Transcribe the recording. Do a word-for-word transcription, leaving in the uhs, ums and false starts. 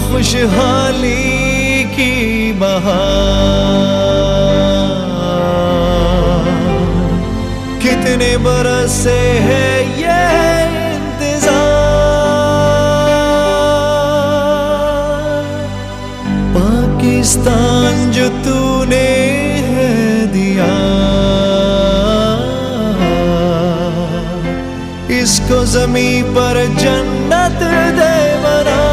खुशहाली की बहार। कितने बरस से है ये इंतजार, पाकिस्तान जो तूने है दिया, इसको ज़मीं पर जन्नत दे बना।